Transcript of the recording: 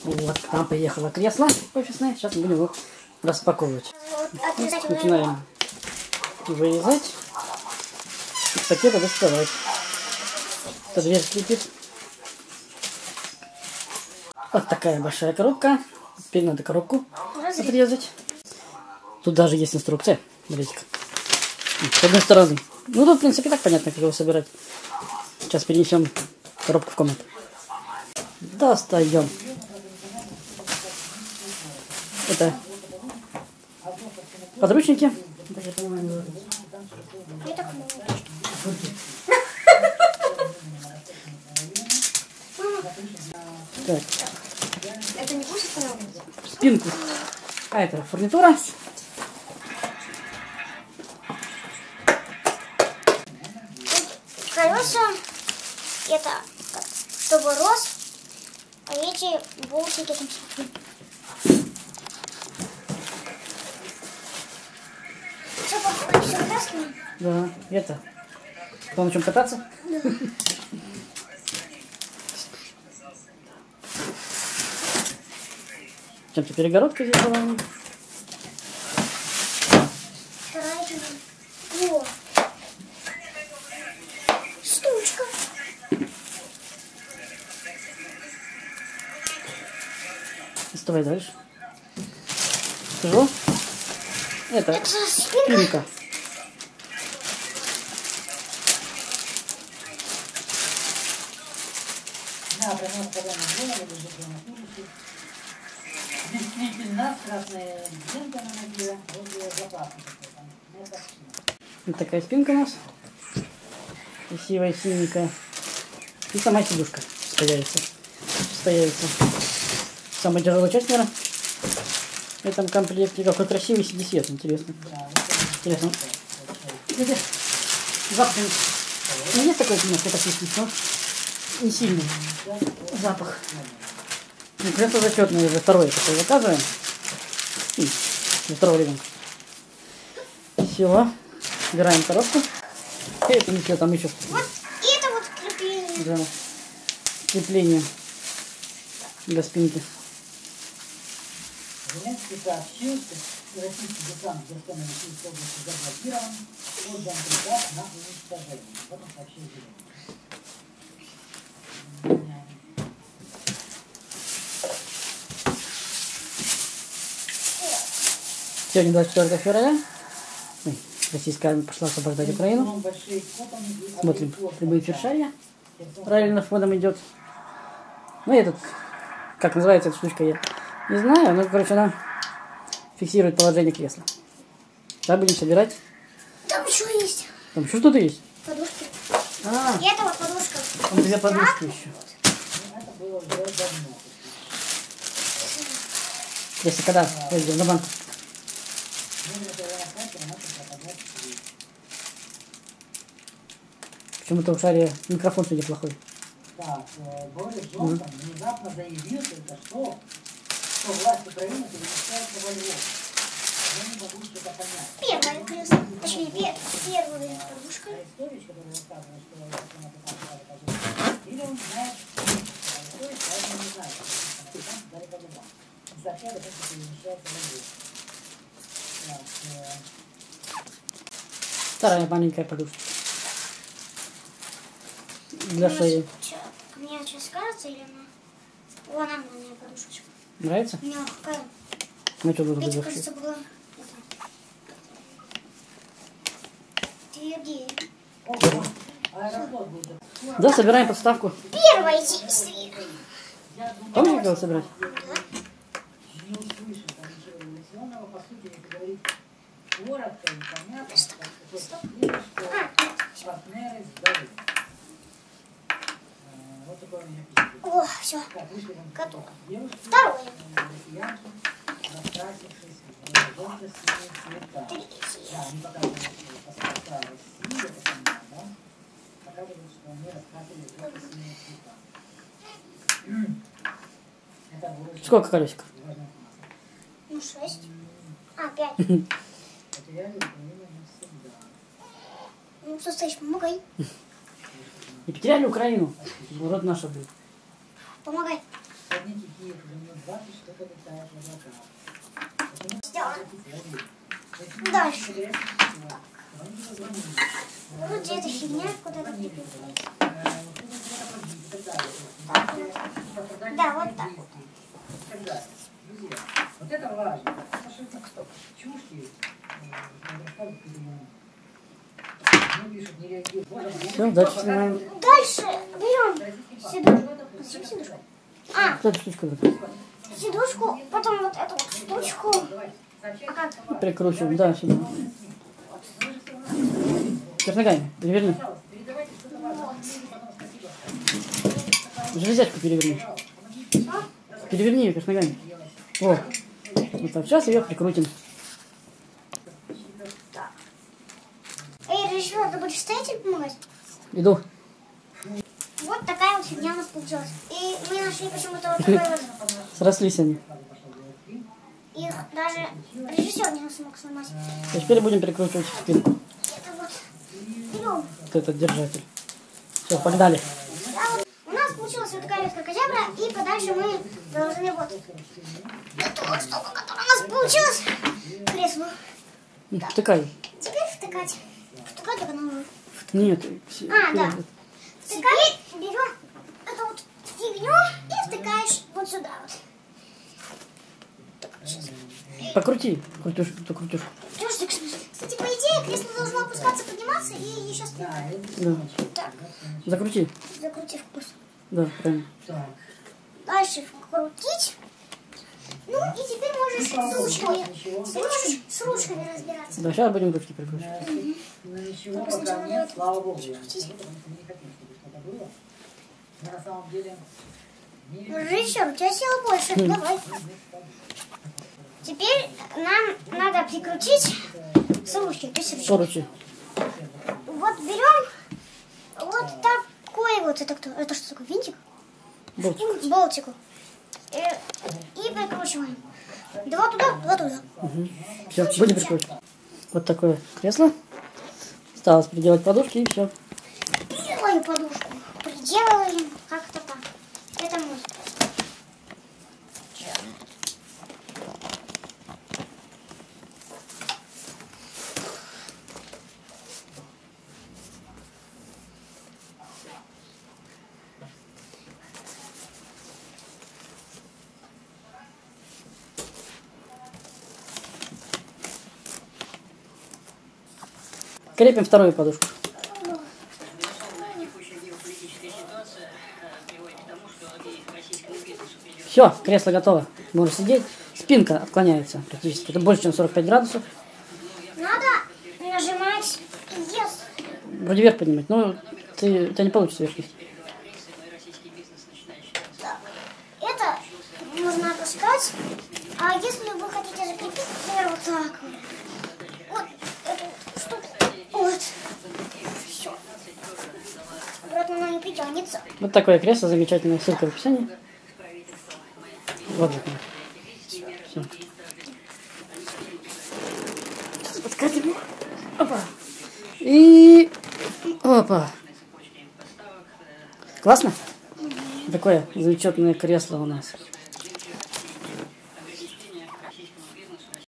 Вот к нам приехало кресло офисное. Сейчас мы будем его распаковывать. Начинаем вырезать. Из пакета доставать. Это дверь скрипит. Вот такая большая коробка. Теперь надо коробку отрезать. Тут даже есть инструкция. Смотрите-ка. С одной стороны. Ну, тут, в принципе, так понятно, как его собирать. Сейчас перенесем коробку в комнату. Достаем. Это подручники. Так. Это не будет понравиться? Спинку. А это фурнитура. Колеса это чтобы рос, а эти болтики там всякие. Все похоже, все красное. Да, это. Кто на чем кататься? Да. Чем-то перегородка здесь была. О, штучка. Доставай дальше. Тяжело? Это спинка. Действительно, красная лента на ноге возле запаска. Вот такая спинка у нас. Красивая, синенькая. И сама сидушка появится. Самая тяжелая часть, наверное, в этом комплекте. Какой красивый сидисет, интересно. Интересно. Запах. Ну, есть такой немножко такой, но не сильный запах. Ну, кресло зачетное, уже второе такое заказываем. Для второго ребенка. Все. Убираем коробку. И это ничего, там еще. Вот это вот крепление. Да. Крепление для спинки. Зеленский сообщил, что российский десант в Херсоне Российской области заблокирован. Отдан приказ на уничтожение. Об этом сообщил Зеленский. Сегодня 24 февраля. Российская армия пошла освобождать Украину. Смотрим прямой эфир Шария. Правильно фоном идет. Ну этот, как называется эта штучка, я не знаю. Но, короче, она фиксирует положение кресла. Сейчас будем собирать. Там еще есть. Там еще что-то есть? Подушки. А, И это вот подушка. там две подушки еще. Это было уже давно. Если когда пойдем на банк. Почему-то у Шария микрофон сегодня плохой. Так, Борис Джонсон внезапно заявил только что власть Украины перемещается во Львов. Я не могу что-то понять. Первое кресло. Точнее, первая подушка. Арестович, который рассказывает, что или он знает, Арестович, поэтому не знает, что дали по зубам. И сообщает о том, что перемещается во Львов. Вторая маленькая подушка. Для шеи. Мне сейчас кажется, или она? Вон она, у меня подушечка. Нравится? Мягкая. Ну что должен быть Ведь, вообще? кажется, было твердее. Аэрофлот будет. Да, собираем подставку. Первое действие. Помните, как его собирать? Не услышим там ничего революционного, по сути, если говорить коротко и понятно, что партнеры сдали. Вот такое у меня письмо. О, все. Так, вышли там Готово. девушки, Второе. россиянки, раскрасившись в желто-синие цвета. Да, они показывают, что паспорта России, это понятно, да? Показывают, что они раскрасили в желто-синие цвета. Это будет... Сколько колесиков? Ну, 6. А, 5. Потеряли Украину навсегда. Ну, что стоишь, помогай. Не потеряли Украину. Город наша будет. Помогай. Сравните Киев и 20 штук летаешь в облаках. Сделано. Дальше. Вроде эта фигня куда-то прикрепляется. Да, вот так вот. Друзья, вот это важно. Стоп. Чушки рассказывают по-другому. Ну, пишут, не реагируют. Все, дальше снимаем. Дальше берем сидушку. Зачем сидушку? А, Вот эту штучку такую. сидушку, потом вот эту вот штучку. А как? Прикручиваем, да, сюда. Вверх ногами, переверни. Железячку переверни. Переверни ее вверх ногами. Вот. Вот так. Сейчас ее прикрутим. Эй, режиссер, ты будешь стоять или помогать? Иду. Вот такая вот фигня у нас получилась. И мы нашли почему-то вот такой вот. Срослись они. Их даже режиссер не смог сломать. А теперь будем прикручивать спинку. Это вот. Берем. Вот этот держатель. Все, погнали. Да, вот. У нас получилась вот такая вот крокозябра, и подальше мы должны вот эту вот штуку, которая у нас получилась, кресло. Втыкай. Теперь втыкать. Втыкать только новую. Нет. А, да. Теперь берем эту вот фигню и втыкаешь вот сюда вот. Покрути. Крутюшку. Кстати, по идее, кресло должно опускаться, подниматься и еще спинка. Да. Так, Закрути. закрути вкус. Да, правильно. Дальше вкрутить. Ну и теперь можешь с ручками разбираться. Да, сейчас будем ручки прикручивать. Ну ничего, пока нет, слава богу. Потому что мы не хотим, чтобы что-то было. Но на самом деле... Режиссер, у тебя сила больше. Давай. Теперь нам надо прикрутить с ручки. Поручи. Вот берем вот такой вот. Это кто? Это что такое? Винтик? Болтик. Болтику. И прикручиваем. Два туда, два туда. Угу. Все, будем прикручивать. Вот такое кресло. Осталось приделать подушки и все. Делаем подушку. Приделываем как-то так. Это мой. Крепим вторую подушку. Все, кресло готово. Можно сидеть. Спинка отклоняется практически. Это больше, чем 45 градусов. Надо нажимать yes. Вроде вверх поднимать, но у тебя не получится вверх. Это нужно опускать. А если вы хотите закрепить, например, вот так вот эту штуку. Вот. Все. Обратно она не притянется. Вот такое кресло замечательное. Ссылка в описании. Вот. Все. Сейчас подкатим. Опа. И... Опа. Классно? Такое замечательное кресло у нас.